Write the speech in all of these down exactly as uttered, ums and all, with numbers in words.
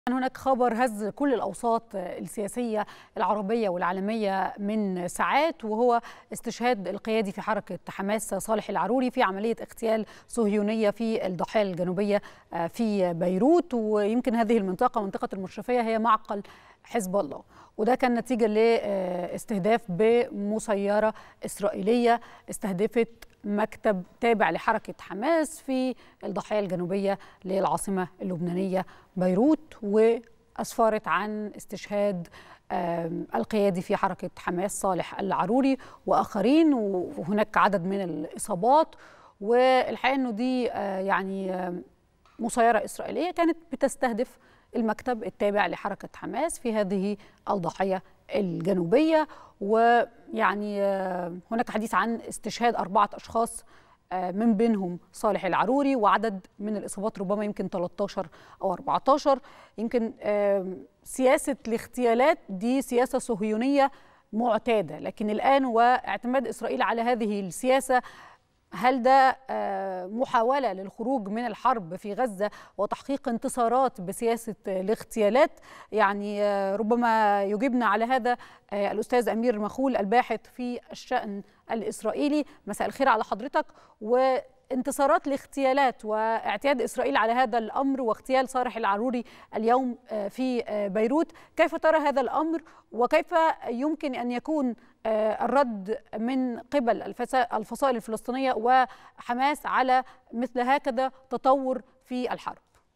هناك خبر هز كل الأوساط السياسية العربية والعالمية من ساعات، وهو استشهاد القيادي في حركة حماس صالح العروري في عملية اغتيال صهيونية في الضاحية الجنوبية في بيروت. ويمكن هذه المنطقة منطقة المشرفية هي معقل حزب الله، وده كان نتيجة لاستهداف بمسيرة إسرائيلية استهدفت مكتب تابع لحركة حماس في الضاحية الجنوبية للعاصمة اللبنانية بيروت، وأسفرت عن استشهاد القيادي في حركة حماس صالح العروري وآخرين، وهناك عدد من الإصابات. والحقيقة أنه دي يعني مسيرة إسرائيلية كانت بتستهدف المكتب التابع لحركة حماس في هذه الضاحية الجنوبية. ويعني هناك حديث عن استشهاد أربعة أشخاص من بينهم صالح العروري، وعدد من الإصابات ربما يمكن ثلاثة عشر أو أربعة عشر. يمكن سياسة الاغتيالات دي سياسة صهيونية معتادة، لكن الآن واعتماد إسرائيل على هذه السياسة، هل ده محاولة للخروج من الحرب في غزة وتحقيق انتصارات بسياسة الاغتيالات؟ يعني ربما يجيبنا على هذا الأستاذ أمير مخول الباحث في الشأن الإسرائيلي. مساء الخير على حضرتك. وانتصارات الاغتيالات واعتياد إسرائيل على هذا الأمر واغتيال صالح العروري اليوم في بيروت، كيف ترى هذا الأمر وكيف يمكن أن يكون الرد من قبل الفصائل الفلسطينية وحماس على مثل هكذا تطور في الحرب؟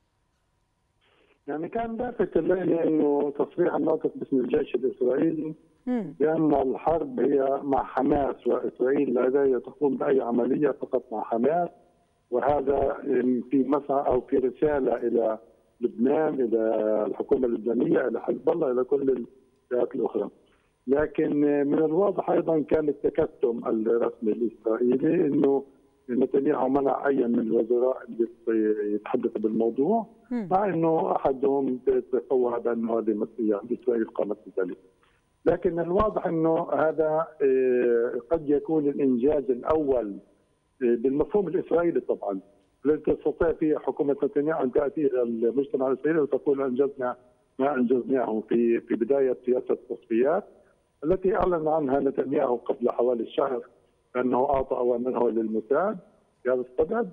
يعني كان لافت الليلة انه تصريح الناطق باسم الجيش الاسرائيلي بان الحرب هي مع حماس، واسرائيل لا تقوم باي عمليه فقط مع حماس، وهذا في مسعى او في رساله الى لبنان، الى الحكومه اللبنانيه، الى حزب الله، الى كل الجهات الاخرى. لكن من الواضح ايضا كان التكتم الرسمي الاسرائيلي انه نتنياهو منع اي من الوزراء اللي يتحدثوا بالموضوع، مع انه احدهم تصور بانه هذه يعني اسرائيل قامت بذلك. لكن الواضح انه هذا قد يكون الانجاز الاول بالمفهوم الاسرائيلي طبعا، الذي تستطيع فيه حكومه نتنياهو ان تاتي الى المجتمع الاسرائيلي وتقول انجزنا ما انجزناه في في بدايه سياسه التصفيات التي اعلن عنها نتنياهو قبل حوالي شهر انه اعطى اوامره للموساد في هذا الصدد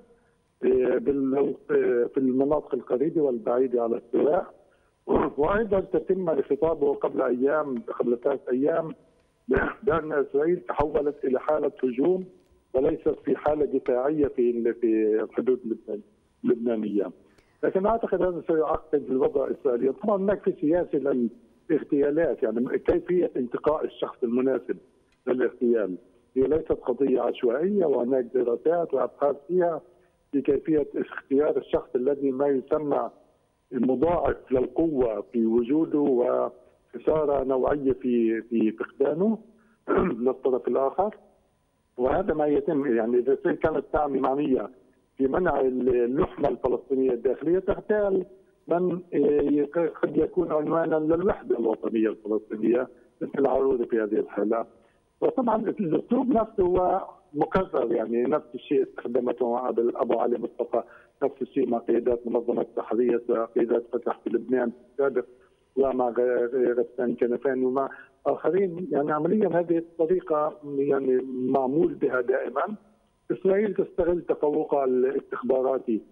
في المناطق القريبه والبعيده على السواء. وايضا تتم لخطابه قبل ايام قبل ثلاث ايام بان اسرائيل تحولت الى حاله هجوم وليست في حاله دفاعيه في في الحدود اللبنانيه. لكن اعتقد هذا سيعقد الوضع الاسرائيلي. طبعا هناك في سياسه للاغتيالات، يعني كيفيه انتقاء الشخص المناسب للاغتيال هي ليست قضيه عشوائيه، وهناك دراسات وابحاث فيها في كيفيه اختيار الشخص الذي ما يسمى المضاعف للقوه في وجوده وخساره نوعيه في في فقدانه للطرف الاخر. وهذا ما يتم، يعني اذا كانت تعمل معنيه في منع اللحمه الفلسطينيه الداخليه تغتال من قد يكون عنوانا للوحده الوطنيه الفلسطينيه مثل العروري في هذه الحاله. وطبعا الاسلوب نفسه هو مكرر، يعني نفس الشيء استخدمته ابو علي مصطفى، نفس الشيء مع قيادات منظمه التحرير وقيادات فتح في لبنان في السابق، ومع غسان كنفان ومع اخرين. يعني عمليا هذه الطريقه يعني معمول بها دائما. اسرائيل تستغل تفوقها الاستخباراتي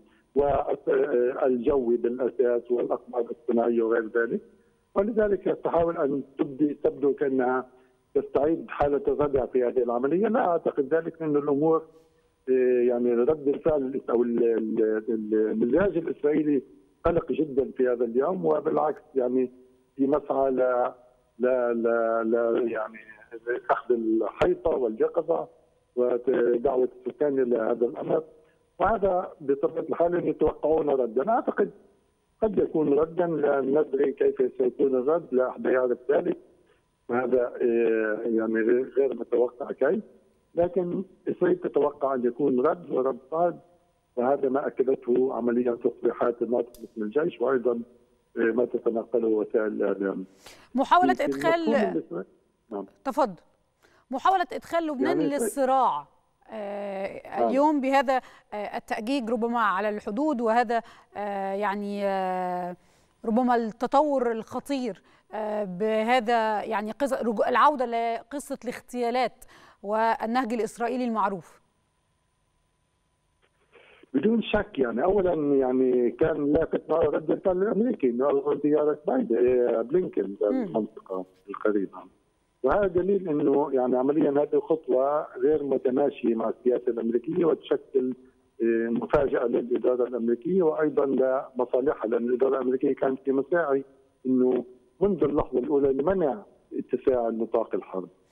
والجوي بالاساس والاقمار الصناعيه وغير ذلك، ولذلك تحاول ان تبدي تبدو كانها تستعيد حاله الردع في هذه العمليه. لا اعتقد ذلك، لان الامور يعني رد الفعل او المزاج الاسرائيلي قلق جدا في هذا اليوم، وبالعكس يعني في مسعى لا لا لا, لا يعني اخذ الحيطه واليقظه ودعوه السكان الى هذا الامر. وهذا بطبيعه الحال يتوقعون ردا. اعتقد قد يكون ردا، لا ندري كيف سيكون الرد، لا احد يعرف ذلك، وهذا يعني غير متوقع كيف. لكن اسرائيل تتوقع ان يكون رد ورد صاد، وهذا ما اكدته عمليا تصريحات الناطق باسم الجيش، وايضا ما تتنقله وسائل الاعلام. محاولة ادخال نعم. تفضل. محاولة ادخال لبنان يعني للصراع آه اليوم بهذا آه التأجيج ربما على الحدود، وهذا آه يعني آه ربما التطور الخطير بهذا يعني العودة لقصة الاغتيالات والنهج الإسرائيلي المعروف؟ بدون شك، يعني اولا يعني كان لافت رد الفعل الامريكي انه زياره بايدن بلينكن للمنطقه القريبه، وهذا دليل انه يعني عمليا هذه الخطوه غير متماشيه مع السياسه الامريكيه وتشكل مفاجاه للاداره الامريكيه وايضا لمصالحها، لان الاداره الامريكيه كانت في مساعي انه منذ اللحظه الاولى لمنع اتساع نطاق الحرب.